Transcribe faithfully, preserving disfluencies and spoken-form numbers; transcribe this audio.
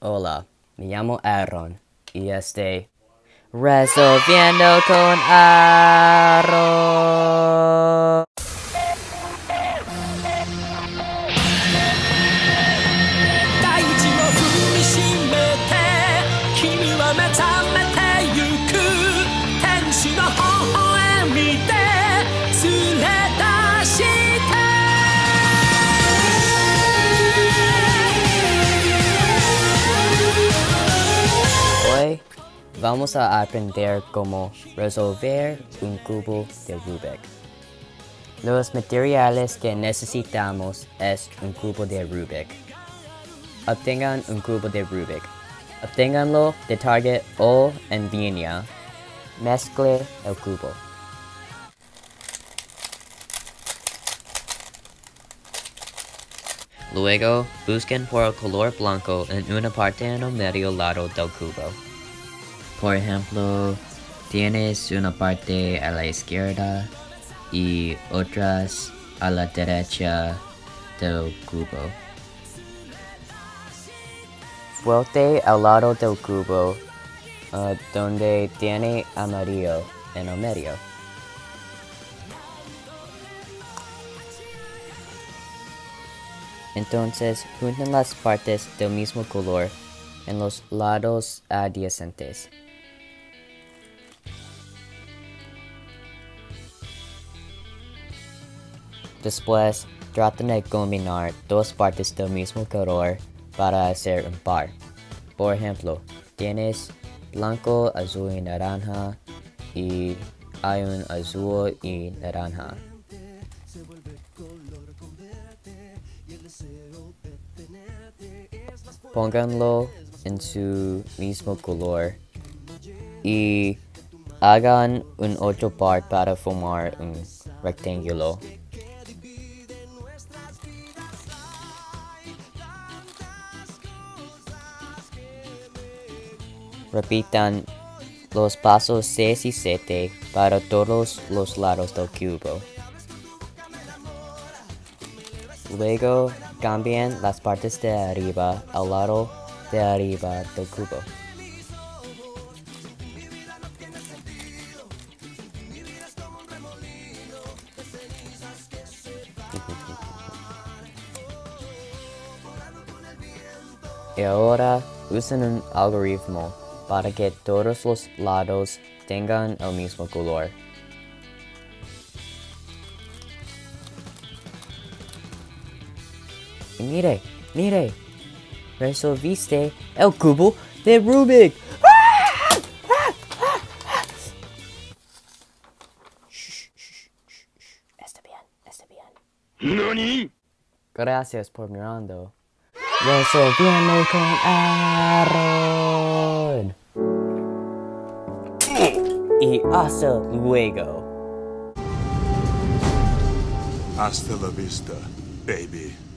Hola, me llamo Aaron y estoy resolviendo con Aaron. Hoy vamos a aprender cómo resolver un cubo de Rubik. Los materiales que necesitamos es un cubo de Rubik. Obtengan un cubo de Rubik. Obténganlo de Target o en línea. Mezcle el cubo. Luego, busquen por el color blanco en una parte en el medio lado del cubo. Por ejemplo, tienes una parte a la izquierda y otras a la derecha del cubo. Vuelte al lado del cubo uh, donde tiene amarillo en el medio. Entonces, junten las partes del mismo color en los lados adyacentes. Después, traten de combinar dos partes del mismo color para hacer un par. Por ejemplo, tienes blanco, azul y naranja y hay un azul y naranja. Pónganlo en su mismo color y hagan un otro par para formar un rectángulo. Repitan los pasos seis y siete para todos los lados del cubo. Luego, cambien las partes de arriba al lado de arriba del cubo. Y ahora usen un algoritmo para que todos los lados tengan el mismo color. Y mire, mire, resolviste el cubo de Rubik. Está bien, está bien. ¿Nani? Gracias por mirando. Resolviendo con Aaron. Y hasta luego. Hasta la vista, baby.